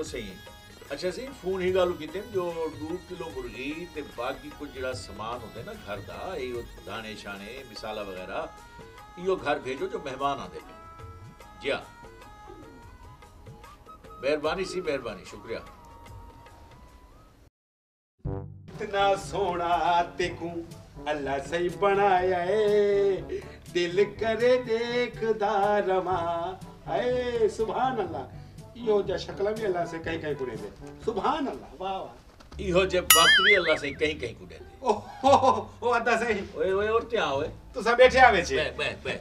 सही अच्छा सी फोन ही गल की जो 2 किलो मुर्गी ते बाकी कुछ जरा सामान होते ना घर का यो दाने शाने मिसाला वगैरह यो घर भेजो जो मेहमान आते पे जी हाँ मेहरबानी सी मेहरबानी शुक्रिया। इतना सोना तेकू अल्लाह सही बनाया है दिल करे देखदा रमा है सुभान अल्लाह यो जा शक्ल भी अल्लाह से कहीं कहीं कुड़े दे सुभान अल्लाह वाह वाह इहो जे वक्त भी अल्लाह से कहीं कहीं कुड़े दे ओ अदा सही ओए ओए और क्या ओए तू सब बैठे आवे छे बे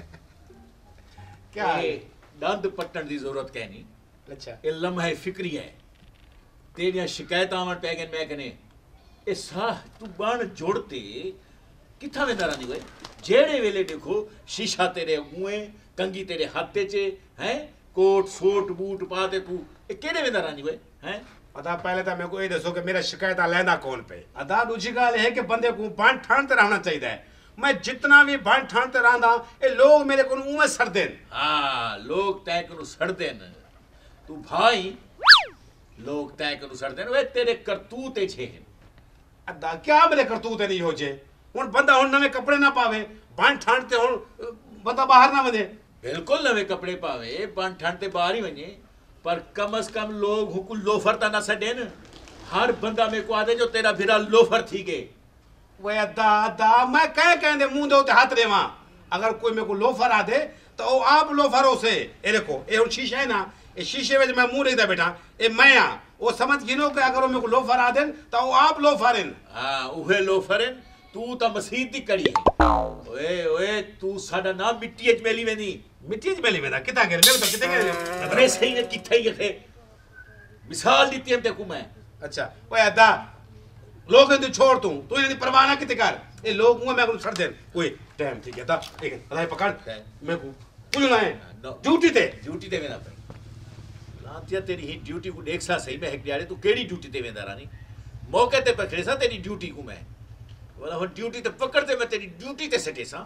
क्या है दंद पट्टन दी जरूरत कहनी अच्छा ये लम्हा फिक्री है तेरियां शिकायत आवन पै गन मैं कने ए साह तू बण जोड़ते किथा वेंदा रहंदी वे जेड़े वेले देखो शीशा तेरे अगुए कंगी तेरे हाथे चे हैं कोट सूट बूट पाते तू ए केड़े वेंदा रहंदी वे हैं अदा पहले तो मेरे को ये दसो कि मेरा शिकायत लेंदा कौन पे अदा दूसरी गाल है कि बंदे को बण ठाणते रहना चाहिए है मैं जितना भी बण ठाणते रहंदा ए लोग मेरे को उमे सड़ देन हां लोग तय को सड़ देन तू भाई लोग तय को सड़ देन वे तेरे करतूते छे अदा क्या मेरे करतूते नहीं हो जे हुन बंदा हुन नवे कपड़े ना पावे बण ठाणते हुन बंदा बाहर ना वने बिल्कुल नवे कपड़े पावे बण ठाणते बाहर ही वने पर कम से कम लोग हुकुल लोफर ता ना सडेन हर बंदा में को आदे जो तेरा भिरा लोफर थी के वे अदा मैं कह कहंदे मुंह दे उते हाथ देवा अगर कोई मेरे को लोफर आदे तो ओ आप लोफर हो से ए देखो ए हुन शीशा है ना ए शीशे में मैं मुंह नहीं बैठा ए मैं आ वो समझ गिनो कि अगर मेरे को लोफर आदे तो ओ आप लोफर हैं हां उहे लोफर हैं तू तो मसीह दी कड़ी ओए ओए तू साडा नाम मिट्टी च मेली वेंदी मिट्टी च मेली वेंदा किथा के मेरे तो किथे के अरे सही ने किथे ही है मिसाल दी हम देखू मैं अच्छा ओए अदा लोग तू छोड़ तू इनकी परवाह ना किते कर ए लोग मुंह में को छड़ दे ओए टाइम ठीक है ता एक अदा पकड़ मेरे को पुलना है ड्यूटी ते वेंदा लांतिया तेरी ही ड्यूटी को देख सा सही मैं एक दिहाड़े तू केड़ी ड्यूटी ते वेंदा रानी मौके ते पकड़े सा तेरी ड्यूटी को मैं वाला हो ड्यूटी ते पकड़ते मैं तेरी ड्यूटी ते सटे सा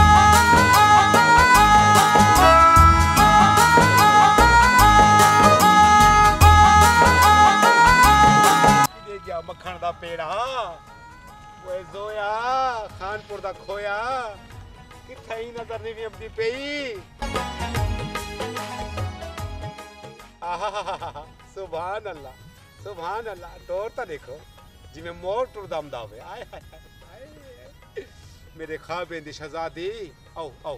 ये क्या मक्खन दा पेड़ा ओए जोया खानपुर दा खोया किथे ही नजर नहीं अपनी पेई आहा सुभान अल्लाह डोर ता देखो जिमें मोर टुरदम दावे आए हाय मेरे ख्वाबें दी शहजादी आओ आओ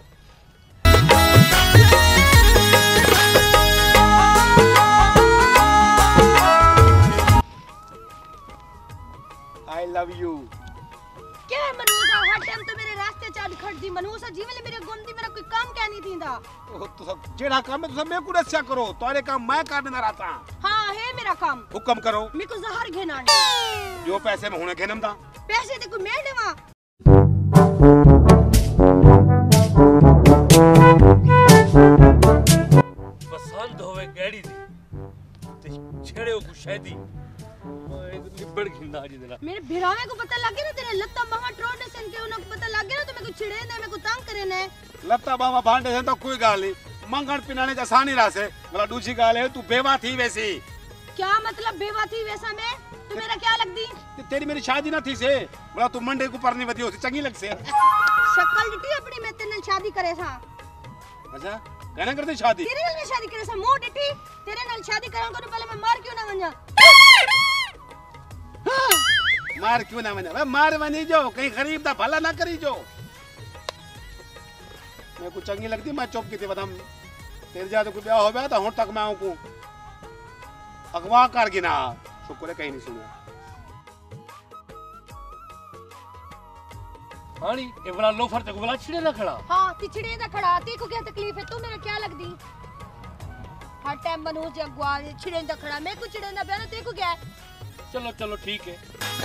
आई लव यू क्या मनूसा हर टाइम तो मेरे रास्ते चाद खड़दी मनूसा जीवले मेरे गुंदी मेरा कोई काम क्या नहीं थींदा ओ तो सब जेड़ा काम है तो सब मैं को दस्या करो तोरे काम मैं करने ना रहता हां है मेरा काम हुक्म करो मेरे को जहर घेना जो पैसे में होने घेनम दा पैसे ते कोई मैं देवा पसंद होवे गैड़ी दी ते छेड़े को शादी लिबड़ खिंदा जी देना मेरे भिरावे को पता लग गया ना तेरे लत्ता महा ट्रोने सन के उनको पता लग गया ना तो मेरे को छिड़े ने मेरे को तंग करे ने लत्ता बाबा भांडे से तो कोई गाल नहीं मंगण पिनाने का आसानी रासे बोला दूसरी गाल है तू बेवा थी वैसी क्या मतलब बेवा थी वैसा मैं तू मेरा क्या लगदी तेरी मेरी शादी ना थी से बोला तू मंडे को परनी वदी होसी चंगी लग से शक्ल डिटी अपनी मैं तेरे शादी करे सा अच्छा कहना करते शादी तेरे नाल शादी करे सा मुंह डिटी तेरे नाल शादी करा करो पहले मैं मार क्यों ना वंजा मार क्यों ना वने मार वनी जो कहीं गरीब दा भला ना करी जो मैं को चंगी लगती मैं चुप की थी बदम तेरे जा तो कोई ब्याह हो गया तो हुन तक मैं आऊं को अगवा कर गिना शुक्र है कहीं नहीं सुना हानी ए वाला लोफर ते वाला छिड़े ना खड़ा हां ती छिड़े दा खड़ा ती को क्या तकलीफ है तू मेरा क्या लगदी हर टाइम मनोज जगवा छिड़े दा खड़ा मैं कुछ छिड़े ना बयाना ते को क्या है चलो चलो ठीक है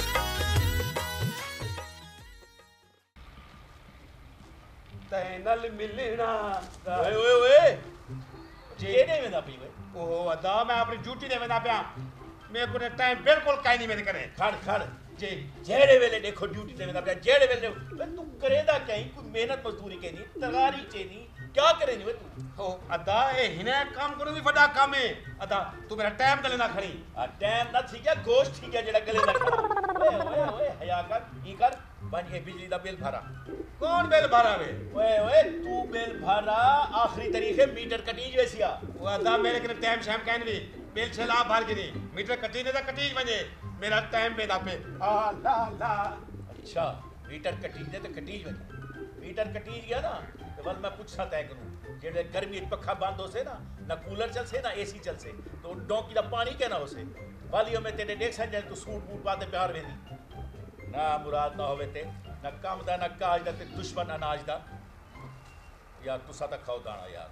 तैनल मिलना ओए ओए ओए जेने में ना पी वे ओ अदा मैं अपनी ड्यूटी दे वेंदा पिया मेरे को टाइम बिल्कुल काई नहीं मेरे करे खड़ जे जेड़े वेले देखो ड्यूटी ते वेंदा पिया जेड़े वेले तू करेदा कहीं कोई मेहनत मजदूरी के नहीं तगारी चे नहीं क्या करे नहीं तू ओ अदा ए हिने काम करो भी बड़ा काम है अदा तू मेरा टाइम गले ना खड़ी टाइम ना थी क्या गोश्त थी क्या जेड़ा गले ना खड़ा ओए ओए ओए हया कर ई कर बन के बिजली दा बिल भरा कौन बिल भरा वे ओए ओए तू बिल भरा आखिरी तरीके मीटर कटीज वैसिया वो अदा मेरे के टाइम शाम कहन भी बिल छला भर के नहीं मीटर कटी ने दा कटीज बने मेरा टाइम पे ना पे ला ला अच्छा मीटर कटीज दे तो कटीज वने मीटर कटीज गया ना तो वल मैं पूछा तय करूं जेड़े गर्मी पखा बंद हो से ना कूलर चल से ना एसी चल से तो डोंकी दा पानी कहना हो से वालियो में तेरे देख सक तू सूट बूट पाते प्यार वेंदी ना मुराद ना होवे ते ना काम दा ना काज दा ते दुश्मन अनाज दा यार तुसा ता खाओ दाना यार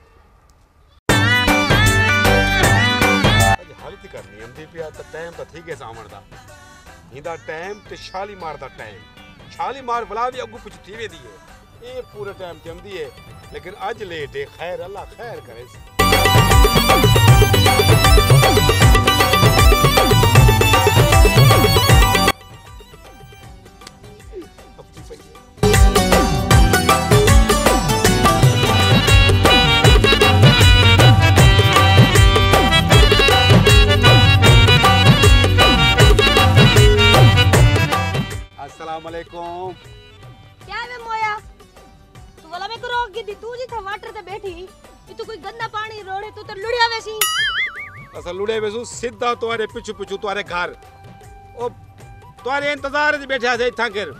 आज हालत करनी हमदी पिया तो टाइम तो ठीक है सामण दा हिंदा टाइम ते शालीमार दा टाइम शालीमार भला भी अगू कुछ थी वेदी है ये पूरे टाइम ते हमदी है लेकिन आज लेट है खैर अल्लाह खैर करे अस्सलामुअलैकुम क्या वे मोया तू वाला में करो कि दी तू जी था वाटर ते बैठी ये तो कोई गंदा पानी रोड़े तू तो लुड़िया वैसी असा लुड़े वेसु सीधा तुम्हारे पिछु पिछु तुम्हारे घर ओ तुम्हारे इंतजार में बैठा थे इथा कर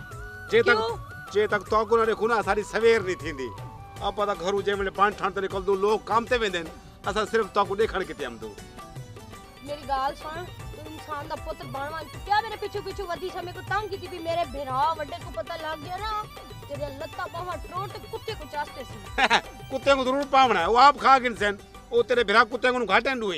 जे तक तो को ने खुना सारी सवेर नहीं थींदी अब पता घरू जे में पानी ठाण ते निकल दो लोग काम ते वेंदन असा सिर्फ तो को देखण के हम दो मेरी गाल सुन तू इंसान दा पुत्र बनवा तू क्या मेरे पीछे पीछे वदी समय को तंग की थी मेरे भिरा वड्डे को पता लग गया ना तेरे लत्ता बाहा ट्रोट कुत्ते को चासते सी कुत्ते को जरूर पावना है वो आप खा गिन सेन ओ तेरे भिरा कुत्ते को घाटन दुई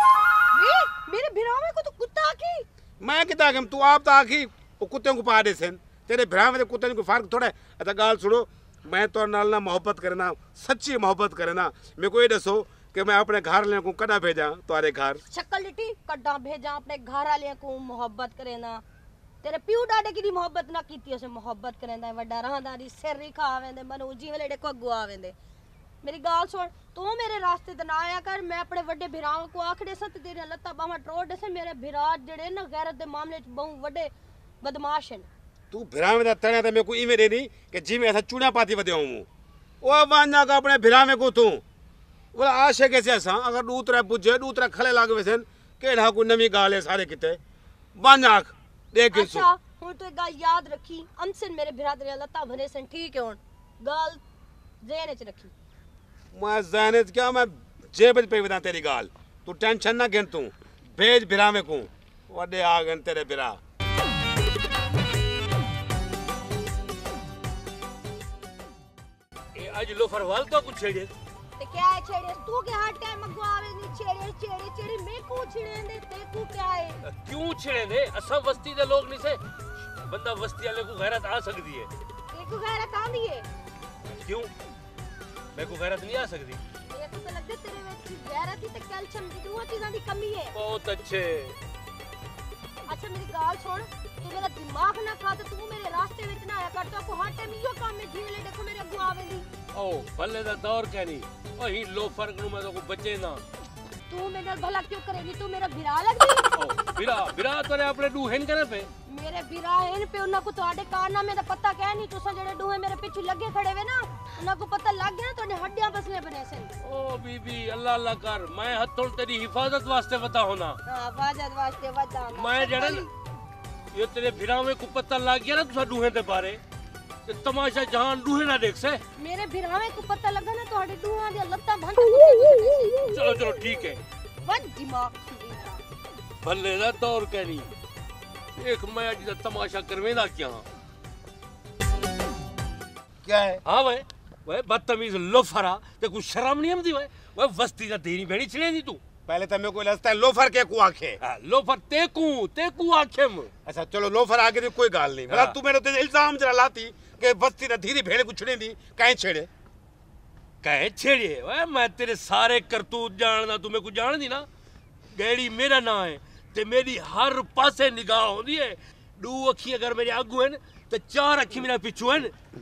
मेरे भिरा में को तो कुत्ता की मैं किता हम तू आप ता आखी ओ कुत्ते को पा दे सेन तेरे भिरा में कुत्ते को फर्क थोड़ा अच्छा गाल सुनो मैं तो नाल ना मोहब्बत करना सच्ची मोहब्बत करना मेरे को ये दसो कि मैं अपने घर वाले को कदा भेजा तुम्हारे घर शक्ल लिटी कड्डा भेजा अपने घर वाले को मोहब्बत करेना तेरे प्यू डाडे की मोहब्बत ना कीती उसे मोहब्बत करेंदा वड्डा रहंदारी सिर ही खावेंदे मनु जी वाले को अगुआ आवेंदे मेरी गाल सुन तू मेरे रास्ते ते ना आया कर मैं अपने वड्डे भिरावां को आखड़े सत तेरे लत्ता बाहां ट्रोड़ दे से मेरे भिरा जेड़े ना गैरत दे मामले च बहु वड्डे बदमाश हैं तू भिरा में तने ते मैं को इवे देनी कि जिਵੇਂ ऐसा चूड़ा पाती वदे हूं ओ वांजा का अपने भिरा में को तू वो आशे कैसे असा अगर दूतरा बुझे दूतरा खले लागे वैसन केड़ा को नवी गाल है सारे किते वांजा देख के अच्छा हुन तो एक गाल याद रखी अमसन मेरे भिरा तेरे लत्ता भरे सन ठीक है हुन गाल जेने च रखी मैं जाने क्या मैं जेब पे बता तेरी गाल तू टेंशन ना गिन तू भेज भिरा में को वडे आ गन तेरे भिरा ए आज लोफर वाल तो कुछ छेड़े ते क्या है छेड़े तू के हर टाइम अगवा आवे नी छेड़े छेड़े छेड़े मैं को छेड़े दे ते को क्या है क्यों छेड़े दे असा बस्ती दे लोग नहीं से बंदा बस्ती वाले को गैरत आ सकती है ते को गैरत आंदी है क्यों मैं को गैरत नहीं आ सकती ये तो लगदे तेरे में गैरत ही ते कैल्शियम दी दो चीजां दी कमी है बहुत अच्छे अच्छा मेरी गाल सुन तू मेरा दिमाग ना खा ते तू मेरे रास्ते विच ना आया कर तो को हर टाइम यो काम में जीवले देखो मेरे अगवा आवेंदी ओ भले दा दौर कहनी ओ ही लोफर को मैं तो को बचे ना तू मेरे नाल भला क्यों करेगी तू मेरा भिरा लगदी ओ बिरा बिरा तोरे अपने डूहन करे पे मेरे भिरा इन पे उन्ना को ਤੁਹਾਡੇ कारनामे दा पता कह नहीं तुसा जेड़े डूहे मेरे पीछे लगे खड़े वे ना उन्ना को पता लग गया तोने हड्डियां बसले बने सन ओ बीबी अल्लाह अल्लाह कर मैं हथों तेरी हिफाजत वास्ते बता होना हां वाजत वास्ते वदा मैं जड़न ये तेरे भिरावे को पता लग गया ना तुसा डूहे दे बारे ते तमाशा जहां डूहे ना देख से मेरे भिरावे को पता लगा ना ਤੁਹਾਡੇ डूहां दी लत्ता भंट कुत्ते चलो चलो ठीक है वन दिमाग भले दा दौर कहनी एक मैं अज दा तमाशा करवेंदा क्या क्या है हां वे बदतमीज लोफरा ते कुछ शर्म नहीं आंदी वे वस्ती दा तेरी भेड़ी छिड़ेंदी तू पहले तो मेरे को लगता है लोफर के को आखे लोफर तेकू आखेम अच्छा चलो लोफर आगे तो कोई गाल नहीं भला तू मेरे ते इल्जाम जरा लाती कि बस्ती दा धीरे भेड़े को छुड़े दी काहे छेड़े कहे छेड़े वे मैं तेरे सारे करतूत जानदा तू मेरे को जानदी ना गैड़ी मेरा ना है ते मेरी हर पासे निगाह होंदी है दो अखी अगर मेरे आगू हैं ते चार अखी मेरे पिछू हैं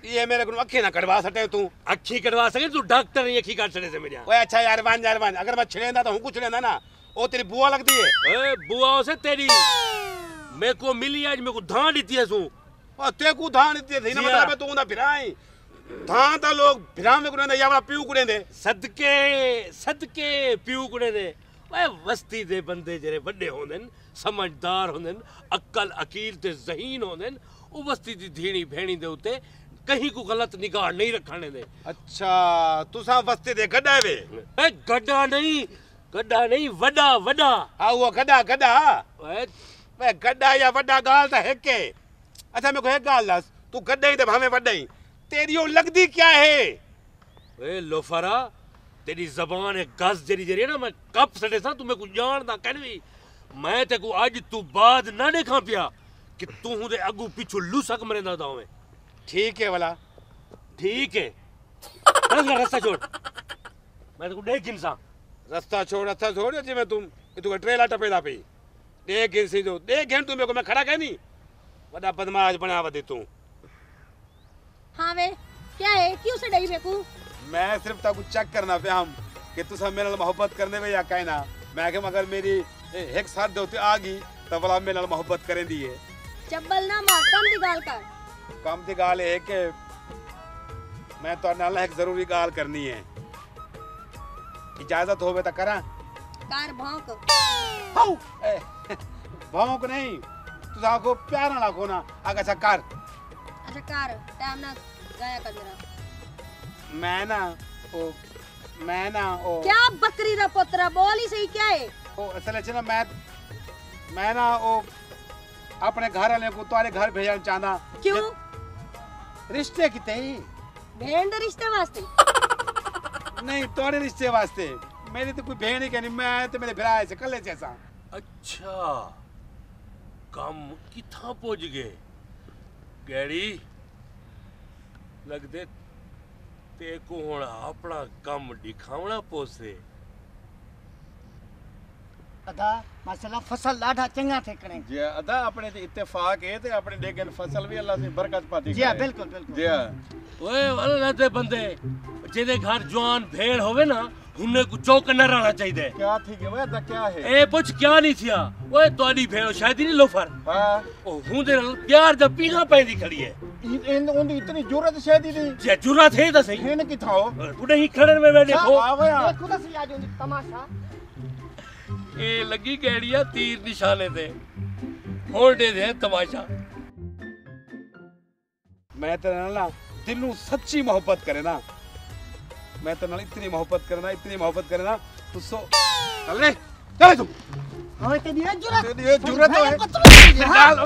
ये मेरे को अखी ना कटवा सटे तू अखी कटवा सके तू डॉक्टर नहीं अखी काट सके से मेरे ओए अच्छा यार वन अगर मैं छिड़ेंदा तो हूं कुछ लेंदा ना ओ तेरी बुआ लगदी है ए बुआ से तेरी मेरे को मिली आज मेरे को धान दी है सू ओ ते को धान दी थी ना मतलब तू ना फिराई धान ता लोग फिरा में कुड़े या वाला पीऊ कुड़े दे सदके पीऊ कुड़े दे ओए वस्ती दे बंदे जेरे बड़े होंदन समझदार होंदन अक्ल अकील ते ज़हीन होंदन ओ वस्ती दी धीणी भेणी दे उते कहीं को गलत निगाह नहीं रखने दे। अच्छा तुसा वस्ती दे गड्डा वे ए गड्डा नहीं वड्डा हां वो गड्डा ओए गड्डा या वड्डा गाल ता है के अच्छा मेरे को एक गाल दस तू गड्डा ही ते भावे वड्डा ही तेरी ओ लगदी क्या है ए लोफरा तेरी जबान है गस जरी ना मैं कप सटे सा तू मेरे को जानदा कनवी मैं ते को आज तू बाद ना देखा पिया कि तू हुदे अगू पिछू लुसक मरेंदा दावे ठीक है वाला ठीक है रास्ता छोड़ मैं तो देख गिनसा रास्ता छोड़ जी मैं तुम तू ट्रेला टपेदा पे देख गिन सी जो देख गिन तू मेरे को मैं खड़ा कह नहीं बड़ा बदमाश बना दे तू हाँ वे क्या है क्यों से डई मेकू मैं सिर्फ ताकू चेक करना पे हम कि तू सब मेरे नाल मोहब्बत करने में या कहना मैं कि मगर मेरी एक साथ दोते आ गई तब वाला मेरे नाल मोहब्बत करें दी है चब्बल ना मार कम दी गाल कर कम दी गाल है कि मैं तो नाल एक जरूरी गाल करनी है इजाजत होवे तो करा कार भौंक हाउ भौंक नहीं तू जाको प्यार ना रखो ना आगे अच्छा कर टाइम ना गाया कर मेरा मैं ना ओ क्या बकरी दा पुत्रा बोल ही सही क्या है ओ असल है ना मैं ना ओ अपने घर वाले को तुम्हारे घर भेजना चाहना क्यों रिश्ते किते ही बहन दे रिश्ते वास्ते नहीं तुम्हारे रिश्ते वास्ते मेरी तो कोई बहन ही कहनी मैं तो मेरे भरा से कल जैसा अच्छा काम किथा पहुंच गए गैड़ी लगदे ते को हुण अपना काम दिखावना पोसे अदा माशाल्लाह फसल लाडा चंगा थे कने जी अदा अपने ते इत्तेफाक है ते अपने देगन फसल भी अल्लाह से बरकत पाती जी बिल्कुल जी ओए वाला ते बंदे जेदे घर जवान भेड़ होवे ना उन्हें को चौक न रहना चाहिए क्या थी के वे क्या है ए पुछ क्या नहीं थिया ओए तोडी भेड़ शायद ही नहीं लोफर हां ओ हुंदे प्यार दा पीना पैंदी खड़ी है इन उन इतनी जरूरत शायद ही नहीं जे जुरत है तो सही है कि थाओ तूने ही खड़न में मैं देखो देखो तो सही आज तमाशा ए लगी गैड़िया तीर निशाने दे होल्डे दे तमाशा मैं तेरे नाल दिलों सच्ची मोहब्बत करे ना मैं तेरे नाल इतनी मोहब्बत करना तू सो चल चल तू हां तेरी जरूरत है निकाल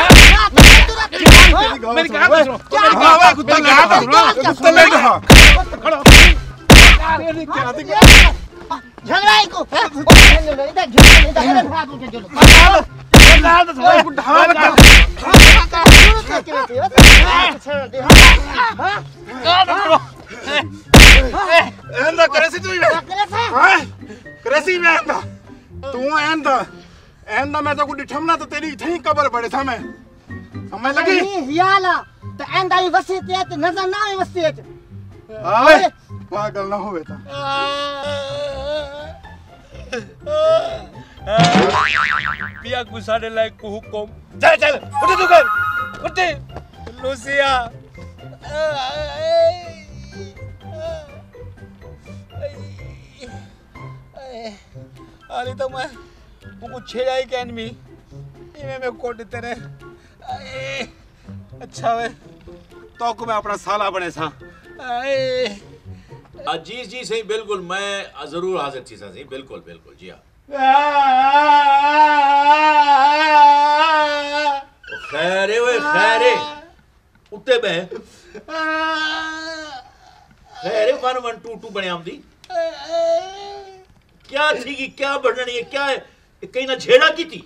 मेरी गाल क्या कुत्ता ले खड़ा तेरी क्या दिखा झगड़ा को इधर झगड़ा भाग के चलो लाल तो भाई बुढ़ा एंदा करेसी में एंदा तू एंदा मैं तो को डिठमना तो तेरी थई कबर पड़े था मैं समझ लगी याला तो एंदा ही वसीयत है तो नजर ना आए वसीयत आए पागल ना होवे ता पिया गुसाने लायक को हुक्म चल उठ तू कर उठ लूसिया आली तो मैं को छेड़ा ही कैन मी इमे में कोट तेरे अच्छा वे तो को मैं अपना साला बने सा जी जी सही बिल्कुल मैं जरूर हाजिर थी सही बिल्कुल बिल्कुल जी हाँ खैर उठे बे खैर 1 1 2 2 बने आमदी क्या थी कि क्या बढ़नी है क्या है कहीं ना छेड़ा की थी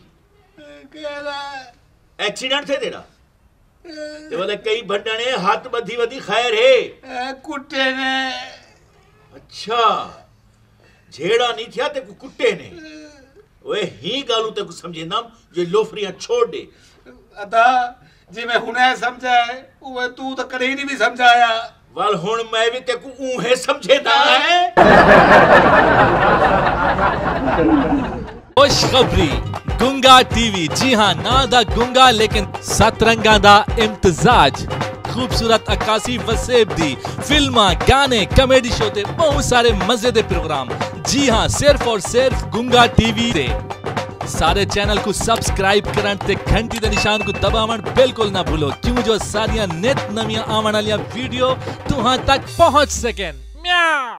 एक्सीडेंट थे तेरा ते वाले कई भंडने हाथ बधी बधी खैर है कुत्ते ने अच्छा झेड़ा नहीं थिया ते कुत्ते ने ओए ही गालू ते समझे नाम ये लोफरियां छोड़ दे अदा जी मैं हुने समझा है ओए तू तो कदे ही नहीं भी समझाया। वल हुन मैं भी तेकू ऊहे समझेदा है। खुशखबरी गुंगा टीवी। जी हाँ, ना दा गुंगा लेकिन सतरंगा दा इम्तजाज। खूबसूरत अक्कासी वसेब दी फिल्मा, गाने, कॉमेडी शो ते बहुत सारे मजे दे प्रोग्राम। जी हाँ, सिर्फ और सिर्फ गुंगा टीवी ते। सारे चैनल को सब्सक्राइब करन ते घंटी दे निशान को दबावन बिल्कुल ना भूलो, क्यों जो सारियां नित नवियां आवन वालियां वीडियो तुहां तक पहुंच सकें। म्याऊ।